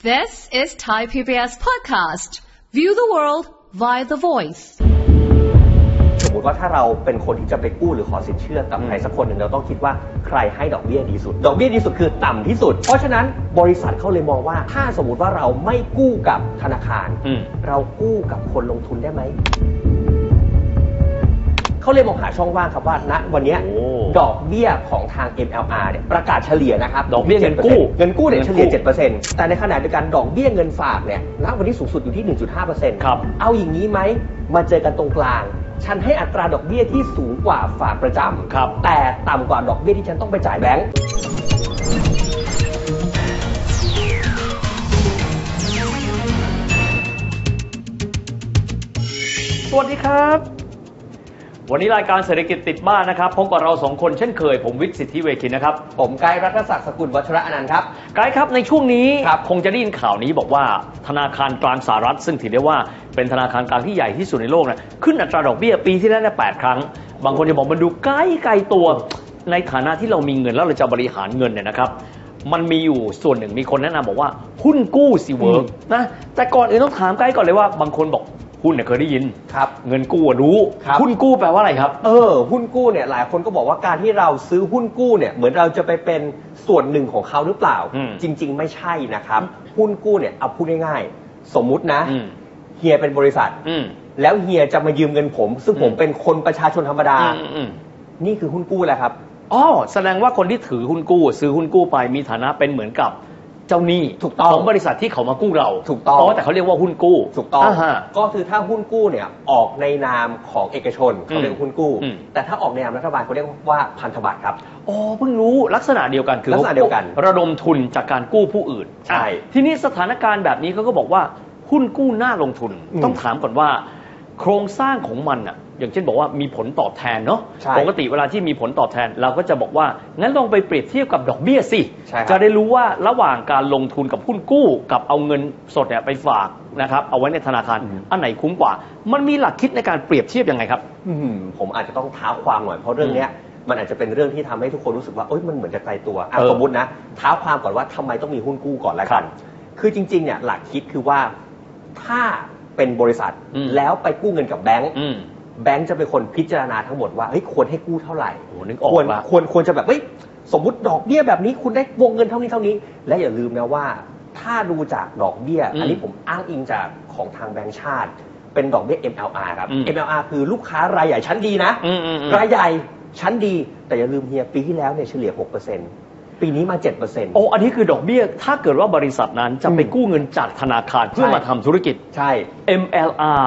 This is Thai PBS podcast. View the world via the voice. สมมติว่าถ้าเราเป็นคนที่จะไปกู้หรือขอสินเชื่อกับใครสักคนหนึ่งเราต้องคิดว่าใครให้ดอกเบี้ยดีสุดดอกเบี้ยดีสุดคือต่ำที่สุดเพราะฉะนั้นบริษัทเขาเลยมองว่าถ้าสมมติว่าเราไม่กู้กับธนาคารเรากู้กับคนลงทุนได้ไหมเขาเลยมองหาช่องว่างครับว่าณวันนี้ดอกเบี้ยของทาง MLR เนี่ยประกาศเฉลี่ยนะครับดอกเบี้ยเงินกู้เนี่ยเฉลี่ย 7% แต่ในขณะเดียวกันดอกเบี้ยเงินฝากเนี่ยณวันนี้สูงสุดอยู่ที่ 1.5% ครับเอาอย่างนี้ไหมมาเจอกันตรงกลางฉันให้อัตราดอกเบี้ยที่สูงกว่าฝากประจำแต่ต่ำกว่าดอกเบี้ยที่ฉันต้องไปจ่ายแบงก์สวัสดีครับวันนี้รายการเศรษฐกิจติดบ้านนะครับพบกับเราสองคนเช่นเคยผมวิทย์สิทธิเวคินนะครับผมไกด์รัตนศักดิ์สกุลวัชระอนันต์ครับไกด์ครับในช่วงนี้คงจะได้ยินข่าวนี้บอกว่าธนาคารกลางสหรัฐซึ่งถือได้ว่าเป็นธนาคารกลางที่ใหญ่ที่สุดในโลกนะขึ้นอัตราดอกเบี้ยปีที่แล้ว8 ครั้งบางคนจะบอกมันดูไกลตัวในฐานะที่เรามีเงินแล้วเราจะบริหารเงินเนี่ยนะครับมันมีอยู่ส่วนหนึ่งมีคนแนะนำบอกว่าหุ้นกู้สิเวิร์กนะแต่ก่อนอื่นต้องถามไกด์ก่อนเลยว่าบางคนบอกหุ้นเนี่ยเคยได้ยินครับเงินกู้รู้หุ้นกู้แปลว่าอะไรครับหุ้นกู้เนี่ยหลายคนก็บอกว่าการที่เราซื้อหุ้นกู้เนี่ยเหมือนเราจะไปเป็นส่วนหนึ่งของเขาหรือเปล่าจริงๆไม่ใช่นะครับหุ้นกู้เนี่ยเอาพูดง่ายๆสมมุตินะเฮียเป็นบริษัทแล้วเฮียจะมายืมเงินผมซึ่งผมเป็นคนประชาชนธรรมดานี่คือหุ้นกู้แหละครับแสดงว่าคนที่ถือหุ้นกู้ซื้อหุ้นกู้ไปมีฐานะเป็นเหมือนกับเจ้าหนี้ของบริษัทที่เขามากู้เราถูกต้องแต่เขาเรียกว่าหุ้นกู้ถูกต้องก็คือถ้าหุ้นกู้เนี่ยออกในนามของเอกชนเขาเรียกหุ้นกู้แต่ถ้าออกในนามรัฐบาลเขาเรียกว่าพันธบัตรครับเพิ่งรู้ลักษณะเดียวกันคือลักษณะเดียวกันระดมทุนจากการกู้ผู้อื่นใช่ทีนี้สถานการณ์แบบนี้เขาก็บอกว่าหุ้นกู้น่าลงทุนต้องถามก่อนว่าโครงสร้างของมันอ่ะอย่างเช่นบอกว่ามีผลตอบแทนเนาะปกติเวลาที่มีผลตอบแทนเราก็จะบอกว่างั้นลองไปเปรียบเทียบกับดอกเบี้ยสิจะได้รู้ว่าระหว่างการลงทุนกับหุ้นกู้กับเอาเงินสดเนี่ยไปฝากนะครับเอาไว้ในธนาคารอันไหนคุ้มกว่ามันมีหลักคิดในการเปรียบเทียบยังไงครับผมอาจจะต้องเท้าความหน่อยเพราะเรื่องนี้มันอาจจะเป็นเรื่องที่ทำให้ทุกคนรู้สึกว่ามันเหมือนจะไกลตัวสมมตินะเท้าความก่อนว่าทำไมต้องมีหุ้นกู้ก่อนแล้วกันคือจริงๆเนี่ยหลักคิดคือว่าถ้าเป็นบริษัทแล้วไปกู้เงินกับแบงก์แบงก์จะเป็นคนพิจารณาทั้งหมดว่าควรให้กู้เท่าไหร่ควรจะแบบสมมุติดอกเบี้ยแบบนี้คุณได้วงเงินเท่านี้และอย่าลืมนะว่าถ้าดูจากดอกเบี้ยอันนี้ผมอ้างอิงจากของทางแบงก์ชาติเป็นดอกเบี้ย MLR ครับ MLR คือลูกค้ารายใหญ่ชั้นดีนะรายใหญ่ชั้นดีแต่อย่าลืมเฮียปีที่แล้วเนี่ยเฉลี่ย 6%ปีนี้มา 7% อันนี้คือดอกเบี้ยถ้าเกิดว่าบริษัทนั้นจะไปกู้เงินจากธนาคารเพื่อมาทำธุรกิจใช่ MLR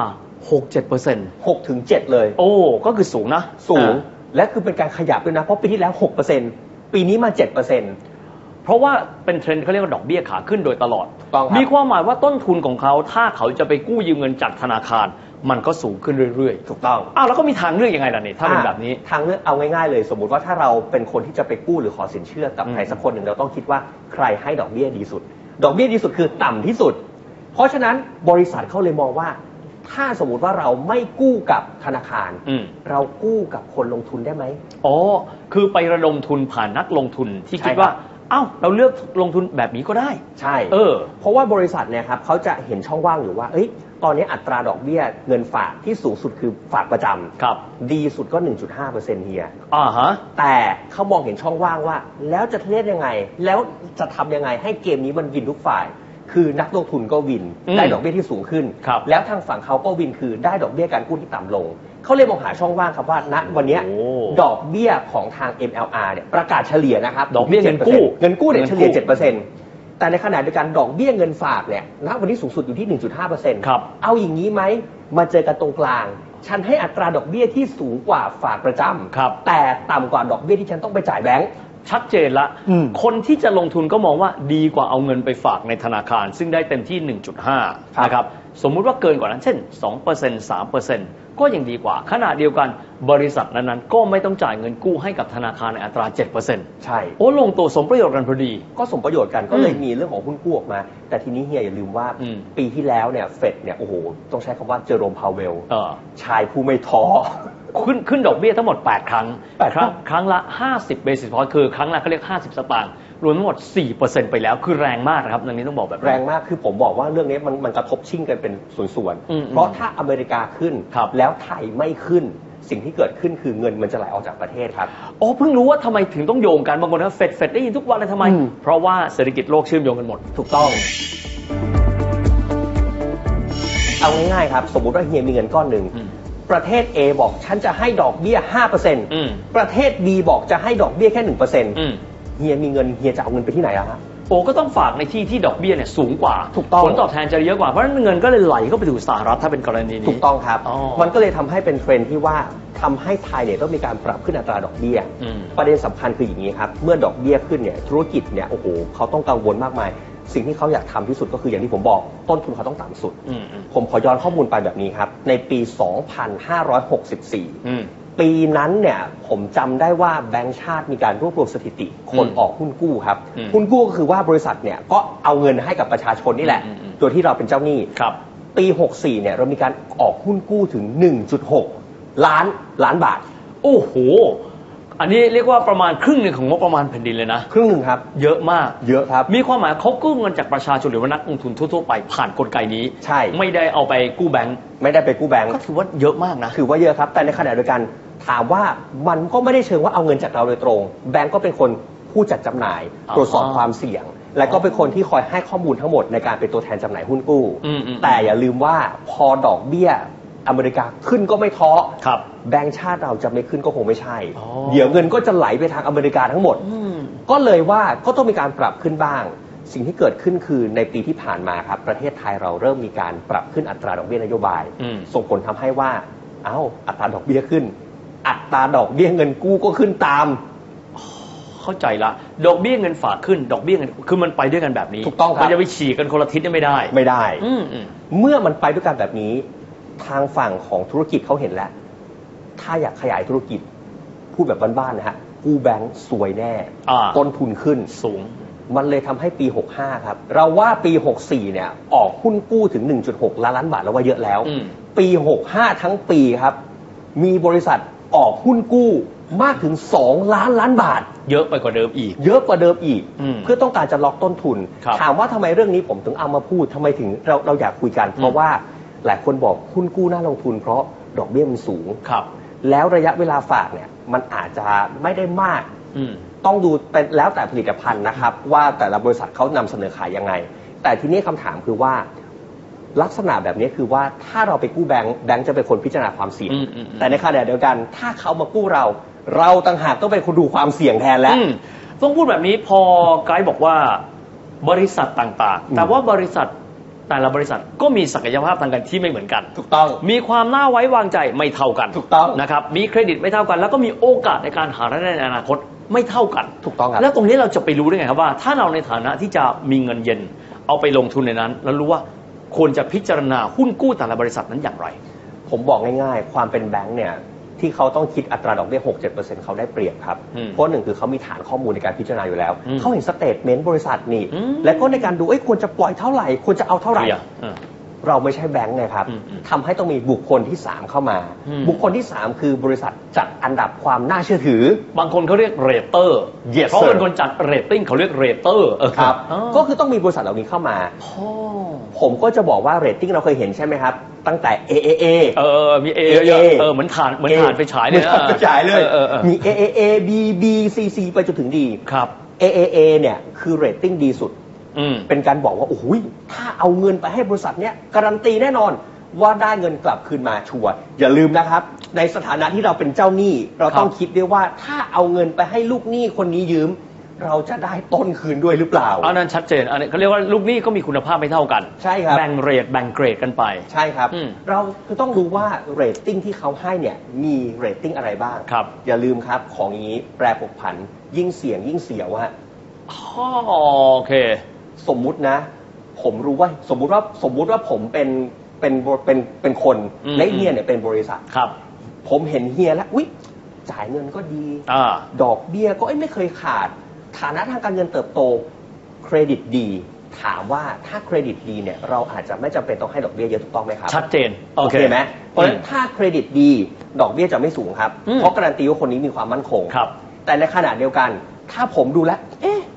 6-7% 6-7 เลยก็คือสูงนะสูงและคือเป็นการขยับด้วยนะเพราะปีที่แล้ว 6% ปีนี้มา 7% เพราะว่าเป็นเทรนด์เขาเรียกว่าดอกเบี้ยขาขึ้นโดยตลอดมีความหมายว่าต้นทุนของเขาถ้าเขาจะไปกู้ยืมเงินจากธนาคารมันก็สูงขึ้นเรื่อยๆถูกต้องแล้วก็มีทางเลือกยังไงล่ะนี่ถ้าเป็นแบบนี้ทางเลือกเอาง่ายๆเลยสมมุติว่าถ้าเราเป็นคนที่จะไปกู้หรือขอสินเชื่อกับใครสักคนหนึ่งเราต้องคิดว่าใครให้ดอกเบี้ยดีสุดดอกเบี้ยดีสุดคือต่ำที่สุดเพราะฉะนั้นบริษัทเขาเลยมองว่าถ้าสมมุติว่าเราไม่กู้กับธนาคารเรากู้กับคนลงทุนได้ไหมคือไประดมทุนผ่านนักลงทุนที่คิดว่าเราเลือกลงทุนแบบนี้ก็ได้ใช่เพราะว่าบริษัทเนี่ยครับเขาจะเห็นช่องว่างอยู่ว่าตอนนี้อัตราดอกเบี้ยเงินฝากที่สูงสุดคือฝากประจำดีสุดก็ 1.5% เฮียแต่เขามองเห็นช่องว่างว่าแล้วจะเล่นยังไงแล้วจะทำยังไงให้เกมนี้มันวินทุกฝ่ายคือนักลงทุนก็วินได้ดอกเบี้ยที่สูงขึ้นแล้วทางฝั่งเขาก็วินคือได้ดอกเบี้ยการกู้ที่ต่ำลงเขาเลยมองหาช่องว่างครับว่าณวันนี้ดอกเบี้ยของทาง MLR เนี่ยประกาศเฉลี่ยนะครับดอกเบี้ยเงินกู้เนี่ยเฉลี่ย 7%แต่ในขณะเดียวกันดอกเบี้ยเงินฝากเนี่ยณวันนี้สูงสุดอยู่ที่ 1.5% เอาอย่างนี้ไหมมาเจอกันตรงกลางฉันให้อัตราดอกเบี้ยที่สูงกว่าฝากประจำแต่ต่ำกว่าดอกเบี้ยที่ฉันต้องไปจ่ายแบงก์ชัดเจนละคนที่จะลงทุนก็มองว่าดีกว่าเอาเงินไปฝากในธนาคารซึ่งได้เต็มที่ 1.5 นะครับสมมุติว่าเกินกว่านั้นเช่น 2% 3%ก็ยังดีกว่าขณะเดียวกันบริษัทนั้นๆก็ไม่ต้องจ่ายเงินกู้ให้กับธนาคารในอัตรา 7% ใช่ลงตัวสมประโยชน์กันพอดีก็สมประโยชน์กันก็เลยมีเรื่องของหุ้นกู้ออกมาแต่ทีนี้เฮียอย่าลืมว่าปีที่แล้วเนี่ยเฟดเนี่ยต้องใช้คำว่าเจอโรมพาวเวลชายผู้ไม่ท้อขึ้นดอกเบี้ยทั้งหมด8 ครั้งครั้งละ50 basis point คือครั้งละเขาเรียก50 สตางค์รวมทั้งหมด 4% ไปแล้วคือแรงมากนะครับตรงนี้ต้องบอกแบบแรงมากคือผมบอกว่าเรื่องนี้มันกระทบชิ่งกันเป็นส่วนๆเพราะถ้าอเมริกาขึ้นแล้วไทยไม่ขึ้นสิ่งที่เกิดขึ้นคือเงินมันจะไหลออกจากประเทศครับอ๋อเพิ่งรู้ว่าทำไมถึงต้องโยงกันบางคนว่าเฟดได้ยินทุกวันเลยทำไมเพราะว่าเศรษฐกิจโลกเชื่อมโยงกันหมดถูกต้องเอาง่ายๆครับสมมุติว่าเฮียมีเงินก้อนหนึ่งประเทศ A บอกฉันจะให้ดอกเบี้ย 5% ประเทศ B บอกจะให้ดอกเบี้ยแค่ 1% เฮียมีเงินเฮียจะเอาเงินไปที่ไหนอะฮะโอ้ก็ต้องฝากในที่ดอกเบี้ยเนี่ยสูงกว่าถูกต้องผลตอบแทนจะเยอะกว่าเพราะฉะนั้นเงินก็เลยไหลเข้าไปสู่สหรัฐถ้าเป็นกรณีนี้ถูกต้องครับมันก็เลยทำให้เป็นเทรนด์ที่ว่าทำให้ไทยเนี่ยต้องมีการปรับขึ้นอัตราดอกเบี้ยประเด็นสำคัญคืออย่างนี้ครับเมื่อดอกเบี้ยขึ้นเนี่ยธุรกิจเนี่ยโอ้โหเขาต้องกังวลมากมายสิ่งที่เขาอยากทำที่สุดก็คืออย่างที่ผมบอกต้นทุนเขาต้องต่ำสุดผมขอย้อนข้อมูลไปแบบนี้ครับในปี 2564 ปีนั้นเนี่ยผมจำได้ว่าแบงก์ชาติมีการรวบรวมสถิติคนออกหุ้นกู้ครับหุ้นกู้ก็คือว่าบริษัทเนี่ยก็เอาเงินให้กับประชาชนนี่แหละโดยที่เราเป็นเจ้าหนี้ปี 64 เนี่ยเรามีการออกหุ้นกู้ถึง 1.6 ล้านบาทโอ้โหอันนี้เรียกว่าประมาณครึ่งหนึ่งของงบประมาณแผ่นดินเลยนะครึ่งหนึ่งครับเยอะมากเยอะครับมีความหมายเขากู้เงินจากประชาชนหรือว่านักลงทุนทั่วๆไปผ่านกลไกนี้ใช่ไม่ได้เอาไปกู้แบงก์ไม่ได้ไปกู้แบงก์ก็ถือว่าเยอะมากนะถือว่าเยอะครับแต่ในขณะเดียวกันถามว่ามันก็ไม่ได้เชิงว่าเอาเงินจากเราโดยตรงแบงก์ก็เป็นคนผู้จัดจำหน่ายตรวจสอบความเสี่ยงและก็เป็นคนที่คอยให้ข้อมูลทั้งหมดในการเป็นตัวแทนจำหน่ายหุ้นกู้แต่อย่าลืมว่าพอดอกเบี้ยอเมริกาขึ้นก็ไม่ท้อแบงก์ชาติเราจะไม่ขึ้นก็คงไม่ใช่เดี๋ยวเงินก็จะไหลไปทางอเมริกาทั้งหมดก็เลยว่าก็ต้องมีการปรับขึ้นบ้างสิ่งที่เกิดขึ้นคือในปีที่ผ่านมาครับประเทศไทยเราเริ่มมีการปรับขึ้นอัตราดอกเบี้ยนโยบายส่งผลทำให้ว่าอัตราดอกเบี้ยขึ้นอัตราดอกเบี้ยเงินกู้ก็ขึ้นตามเข้าใจละดอกเบี้ยเงินฝากขึ้นดอกเบี้ยเงินคือมันไปด้วยกันแบบนี้ถูกต้องครับมันจะไปฉีกกันคนละทิศไม่ได้เมื่อมันไปด้วยกันแบบนี้ทางฝั่งของธุรกิจเขาเห็นแล้วถ้าอยากขยายธุรกิจพูดแบบบ้านๆนะฮะกู้แบงก์สวยแน่ต้นทุนขึ้นสูงมันเลยทำให้ปี 65 ครับเราว่าปี 64 เนี่ยออกหุ้นกู้ถึง 1.6 ล้านบาทแล้วว่าเยอะแล้วปี 65 ทั้งปีครับมีบริษัทออกหุ้นกู้มากถึง2 ล้านบาทเยอะไปกว่าเดิมอีกเพื่อต้องการจะล็อกต้นทุนถามว่าทำไมเรื่องนี้ผมถึงเอามาพูดทำไมถึงเราอยากคุยกันเพราะว่าหลายคนบอกหุ้นกู้น่าลงทุนเพราะดอกเบี้ยมันสูงแล้วระยะเวลาฝากเนี่ยมันอาจจะไม่ได้มากต้องดูเป็นแล้วแต่ผลิตภัณฑ์นะครับว่าแต่ละบริษัทเขานำเสนอขายยังไงแต่ทีนี้คำถามคือว่าลักษณะแบบนี้คือว่าถ้าเราไปกู้แบงค์จะเป็นคนพิจารณาความเสี่ยงแต่ในขณะเดียวกันถ้าเขามากู้เราต่างหากต้องเป็นคนดูความเสี่ยงแทนแล้วต้องพูดแบบนี้พอไกด์บอกว่าบริษัทต่างๆแต่ว่าบริษัทแต่ละบริษัทก็มีศักยภาพทางการที่ไม่เหมือนกันถูกต้องมีความน่าไว้วางใจไม่เท่ากันถูกต้องนะครับมีเครดิตไม่เท่ากันแล้วก็มีโอกาสในการหารายได้ในอนาคตไม่เท่ากันถูกต้องครับแล้วตรงนี้เราจะไปรู้ได้ไงครับว่าถ้าเราในฐานะที่จะมีเงินเย็นเอาไปลงทุนในนั้นแล้วรู้ว่าควรจะพิจารณาหุ้นกู้แต่ละบริษัทนั้นอย่างไรผมบอกง่ายๆความเป็นแบงค์เนี่ยที่เขาต้องคิดอัตราดอกเบี้ย 6-7% เขาได้เปรียบครับเพราะหนึ่งคือเขามีฐานข้อมูลในการพิจารณาอยู่แล้วเขาเห็นสเตทเมนต์บริษัทนี่และก็ในการดูควรจะปล่อยเท่าไหร่ควรจะเอาเท่าไหร่เราไม่ใช่แบงค์นะครับทำให้ต้องมีบุคคลที่3เข้ามาบุคคลที่3คือบริษัทจัดอันดับความน่าเชื่อถือบางคนเขาเรียกเรตเตอร์เพราะเป็นคนจัดเรตติ้งเขาเรียกเรตเตอร์ครับก็คือต้องมีบริษัทเหล่านี้เข้ามาผมก็จะบอกว่าเรตติ้งเราเคยเห็นใช่ไหมครับตั้งแต่ AAA มี A เยอะเหมือนฐานไปฉายเลยไปฉายเลยมี AAA BB CC ไปจนถึง D ครับ AAA เนี่ยคือเรตติ้งดีสุดเป็นการบอกว่าโอ้โหถ้าเอาเงินไปให้บริษัทเนี้ยการันตีแน่นอนว่าได้เงินกลับคืนมาชัวร์อย่าลืมนะครับในสถานะที่เราเป็นเจ้าหนี้เราต้องคิดด้วยว่าถ้าเอาเงินไปให้ลูกหนี้คนนี้ยืมเราจะได้ต้นคืนด้วยหรือเปล่าอันนั้นชัดเจนอันนี้เขาเรียกว่าลูกหนี้ก็มีคุณภาพไม่เท่ากันใช่ครับแบ่งเรทแบ่งเกรดกันไปใช่ครับเราคือต้องดูว่าเรตติ้งที่เขาให้เนี่ยมีเรตติ้งอะไรบ้างอย่าลืมครับของอย่างนี้แปรผกผันยิ่งเสี่ยงยิ่งเสียวฮะโอเคสมมุตินะผมรู้ว่าสมมุติว่าผมเป็นคนและเฮียเนี่ยเป็นบริษัทครับผมเห็นเฮียแล้วจ่ายเงินก็ดีดอกเบี้ยก็ไม่เคยขาดฐานะทางการเงินเติบโตเครดิตดีถามว่าถ้าเครดิตดีเนี่ยเราอาจจะไม่จำเป็นต้องให้ดอกเบี้ยเยอะถูกต้องไหมครับชัดเจนโอเคไหมเพราะฉะนั้นถ้าเครดิตดีดอกเบี้ยจะไม่สูงครับเพราะการันตีว่าคนนี้มีความมั่นคงแต่ในขณะเดียวกันถ้าผมดูแล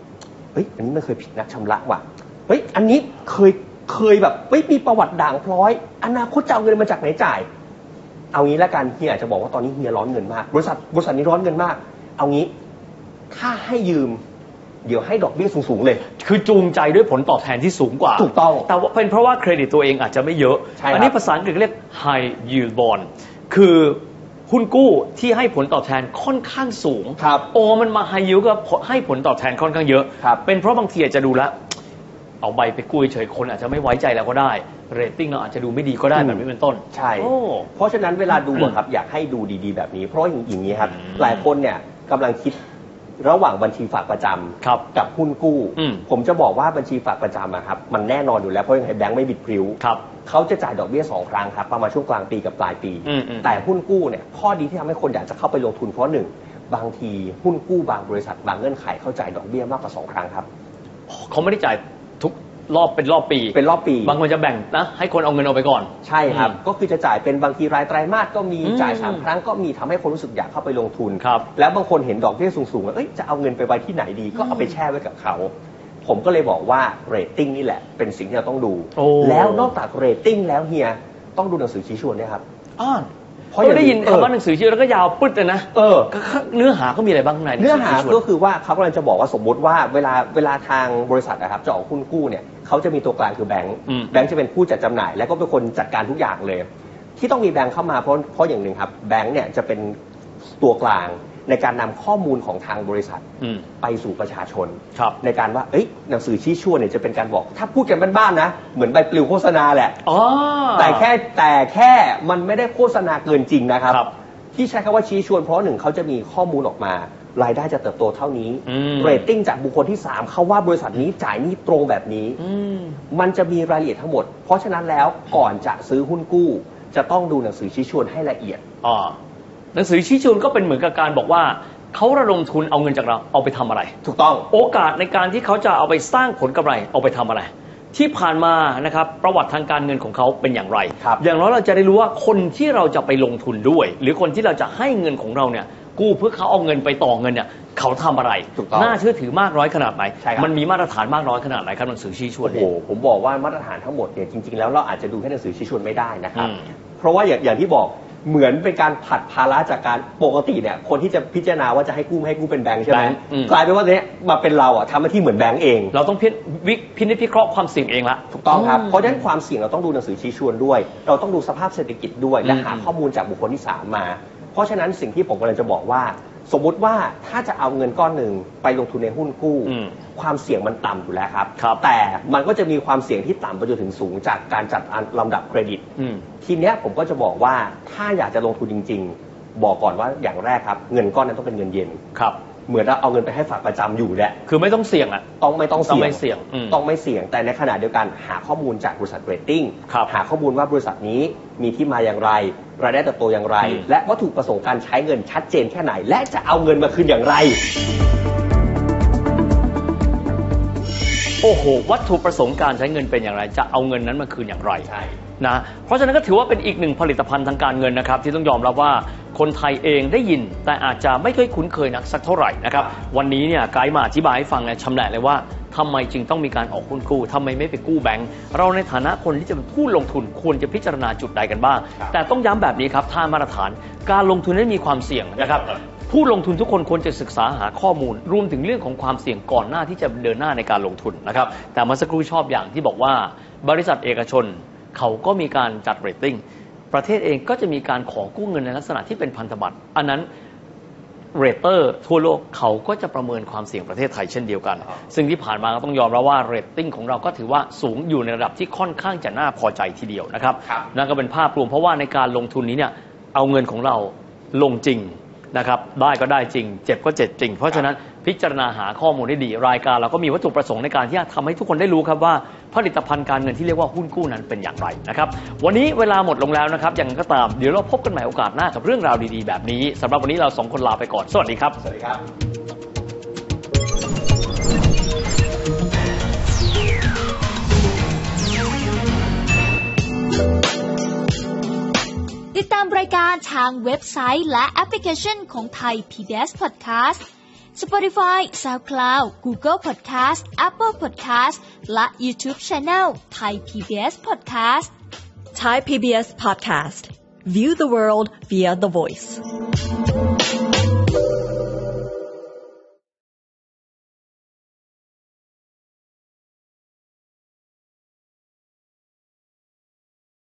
เฮ้ยอันนี้มันเคยผิดนัดชำระว่ะเฮ้ยอันนี้เคยแบบไม่มีประวัติด่างพร้อยอนาคตจะเอาเงินมาจากไหนจ่ายเอางี้ละกันเฮียอาจจะบอกว่าตอนนี้เฮียร้อนเงินมากบริษัทนี้ร้อนเงินมากเอางี้ถ้าให้ยืมเดี๋ยวให้ดอกเบี้ยสูงๆเลยคือจูงใจด้วยผลตอบแทนที่สูงกว่าถูกต้องแต่ว่าเป็นเพราะว่าเครดิตตัวเองอาจจะไม่เยอะอันนี้ภาษาอังกฤษเรียก high yield bond คือหุ้นกู้ที่ให้ผลตอบแทนค่อนข้างสูงมันมา high yield ก็ให้ผลตอบแทนค่อนข้างเยอะเป็นเพราะบางทีอาจจะดูแล้วเอาใบไปกู้เฉยคนอาจจะไม่ไว้ใจแล้วก็ได้เรตติ้งเราอาจจะดูไม่ดีก็ได้แบบนี้เป็นต้นใช่เพราะฉะนั้นเวลาดูครับอยากให้ดูดีๆแบบนี้เพราะอย่างนี้ครับหลายคนเนี่ยกำลังคิดระหว่างบัญชีฝากประจำกับหุ้นกู้ผมจะบอกว่าบัญชีฝากประจำครับมันแน่นอนอยู่แล้วเพราะยังไงแบงก์ไม่บิดพริ้วเขาจะจ่ายดอกเบี้ย2 ครั้งครับประมาณช่วงกลางปีกับปลายปีแต่หุ้นกู้เนี่ยข้อดีที่ทำให้คนอยากจะเข้าไปลงทุนเพราะ1บางทีหุ้นกู้บางบริษัทบางเงื่อนไขเขาจ่ายดอกเบี้ยมากกว่า2 ครั้งครับเขาไม่ได้จ่ายทุกรอบเป็นรอบปีบางคนจะแบ่งนะให้คนเอาเงินเอาไปก่อนใช่ครับก็คือจะจ่ายเป็นบางทีรายไตรมาสก็มีจ่าย3 ครั้งก็มีทำให้คนรู้สึกอยากเข้าไปลงทุนแล้วบางคนเห็นดอกเบี้ยสูงๆแล้วจะเอาเงินไปไว้ที่ไหนดีก็เอาไปแช่ไว้กับเขาผมก็เลยบอกว่าเรตติ้งนี่แหละเป็นสิ่งที่เราต้องดูแล้วนอกจากเรตติ้งแล้วเฮียต้องดูหนังสือชี้ชวนด้วยครับเพราะได้ยินคำว่าหนังสือชี้แล้วก็ยาวปึ๊ดเลยนะเนื้อหาก็มีอะไรบ้างในเนื้อหาก็คือว่าเขากำลังจะบอกว่าสมมติว่าเวลาทางบริษัทนะครับจะออกหุ้นกู้เนี่ยเขาจะมีตัวกลางคือแบงค์จะเป็นผู้จัดจำหน่ายและก็เป็นคนจัดการทุกอย่างเลยที่ต้องมีแบงค์เข้ามาเพราะอย่างหนึ่งครับแบงค์เนี่ยจะเป็นตัวกลางในการนำข้อมูลของทางบริษัทไปสู่ประชาชนในการว่าหนังสือชี้ชวนเนี่ยจะเป็นการบอกถ้าพูดกันบ้านๆนะเหมือนใบปลิวโฆษณาแหละแต่แค่มันไม่ได้โฆษณาเกินจริงนะครับที่ใช้คำว่าชี้ชวนเพราะ1เขาจะมีข้อมูลออกมารายได้จะเติบโตเท่านี้เรตติ้งจากบุคคลที่3เขาว่าบริษัทนี้จ่ายหนี้ตรงแบบนี้มันจะมีรายละเอียดทั้งหมดเพราะฉะนั้นแล้วก่อนจะซื้อหุ้นกู้จะต้องดูหนังสือชี้ชวนให้ละเอียดหนังสือชี้ชวนก็เป็นเหมือนกับการบอกว่าเขาระดมทุนเอาเงินจากเราเอาไปทำอะไรถูกต้องโอกาสในการที่เขาจะเอาไปสร้างผลกำไรเอาไปทำอะไรที่ผ่านมานะครับประวัติทางการเงินของเขาเป็นอย่างไรอย่างน้อยเราจะได้รู้ว่าคนที่เราจะไปลงทุนด้วยหรือคนที่เราจะให้เงินของเราเนี่ยกู้เพื่อเขาเอาเงินไปต่อเงินเนี่ยเขาทำอะไรน่าเชื่อถือมากน้อยขนาดไหนมันมีมาตรฐานมากน้อยขนาดไหนครับหนังสือชี้ชวนผมบอกว่ามาตรฐานทั้งหมดเนี่ยจริงๆแล้วเราอาจจะดูแค่หนังสือชี้ชวนไม่ได้นะครับเพราะว่าอย่างที่บอกเหมือนเป็นการผัดภาระจากการปกติเนี่ยคนที่จะพิจารณาว่าจะให้กู้ไม่ให้กู้เป็นแบงค์ใช่ไหมกลายเป็นว่าเนี้ยมาเป็นเราทำหน้าที่เหมือนแบงค์เองเราต้องพินิจพิเคราะห์ความเสี่ยงเองละถูกต้องครับเพราะฉะนั้นความเสี่ยงเราต้องดูหนังสือชี้ชวนด้วยเราต้องดูสภาพเศรษฐกิจด้วยและหาข้อมูลจากบุคคลที่3มาเพราะฉะนั้นสิ่งที่ผมกำลังจะบอกว่าสมมุติว่าถ้าจะเอาเงินก้อนหนึ่งไปลงทุนในหุ้นกู้ความเสี่ยงมันต่ำอยู่แล้วครับแต่มันก็จะมีความเสี่ยงที่ต่ำไปจนถึงสูงจากการจัดลำดับเครดิตทีเนี้ยผมก็จะบอกว่าถ้าอยากจะลงทุนจริงๆบอกก่อนว่าอย่างแรกครับเงินก้อนนั้นต้องเป็นเงินเย็นครับเหมือนเราเอาเงินไปให้ฝากประจำอยู่แหละคือไม่ต้องเสี่ยงต้องไม่เสี่ยงต้องไม่เสี่ยงแต่ในขณะเดียวกันหาข้อมูลจากบริษัทเรตติ้งหาข้อมูลว่าบริษัทนี้มีที่มาอย่างไรรายได้เติบโตอย่างไรและวัตถุประสงค์การใช้เงินชัดเจนแค่ไหนและจะเอาเงินมาคืนอย่างไรโอ้โหวัตถุประสงค์การใช้เงินเป็นอย่างไรจะเอาเงินนั้นมาคืนอย่างไรนะเพราะฉะนั้นก็ถือว่าเป็นอีกหนึ่งผลิตภัณฑ์ทางการเงินนะครับที่ต้องยอมรับว่าคนไทยเองได้ยินแต่อาจจะไม่เคยคุ้นเคยนักสักเท่าไหร่นะครับวันนี้เนี่ยไกด์มาอธิบายให้ฟังชำแหละเลยว่าทำไมจึงต้องมีการออกหุ้นกู้ทำไมไม่ไปกู้แบงก์เราในฐานะคนที่จะเป็นผู้ลงทุนควรจะพิจารณาจุดใดกันบ้างแต่ต้องย้ำแบบนี้ครับถ้ามาตรฐานการลงทุนนั้นมีความเสี่ยงนะครับผู้ลงทุนทุกคนควรจะศึกษาหาข้อมูลรวมถึงเรื่องของความเสี่ยงก่อนหน้าที่จะเดินหน้าในการลงทุนนะครับแต่เมื่อสักครู่ชอบอย่างที่บอกว่าบริษัทเอกชนเขาก็มีการจัดเรตติ้งประเทศเองก็จะมีการขอกู้เงินในลักษณะที่เป็นพันธบัตรอันนั้นเรตเตอร์ทั่วโลกเขาก็จะประเมินความเสี่ยงประเทศไทยเช่นเดียวกันซึ่งที่ผ่านมาก็ต้องยอมรับว่าเรตติ้งของเราก็ถือว่าสูงอยู่ในระดับที่ค่อนข้างจะน่าพอใจทีเดียวนะครับนั่นก็เป็นภาพรวมเพราะว่าในการลงทุนนี้เนี่ยเอาเงินของเราลงจริงนะครับได้ก็ได้จริงเจ็บก็เจ็บจริงเพราะฉะนั้นพิจารณาหาข้อมูลได้ดีรายการเราก็มีวัตถุประสงค์ในการที่จะทำให้ทุกคนได้รู้ครับว่าผลิตภัณฑ์การเงินที่เรียกว่าหุ้นกู้นั้นเป็นอย่างไรนะครับวันนี้เวลาหมดลงแล้วนะครับอย่างก็ตามเดี๋ยวเราพบกันใหม่โอกาสหน้ากับเรื่องราวดีๆแบบนี้สำหรับวันนี้เรา2คนลาไปก่อนสวัสดีครับสวัสดีครับติดตามรายการทางเว็บไซต์และแอปพลิเคชันของไทย PBS Podcast Spotify, SoundCloud, Google Podcast, Apple Podcast และ YouTube Channel Thai PBS Podcast Thai PBS Podcast. View the world via the voice.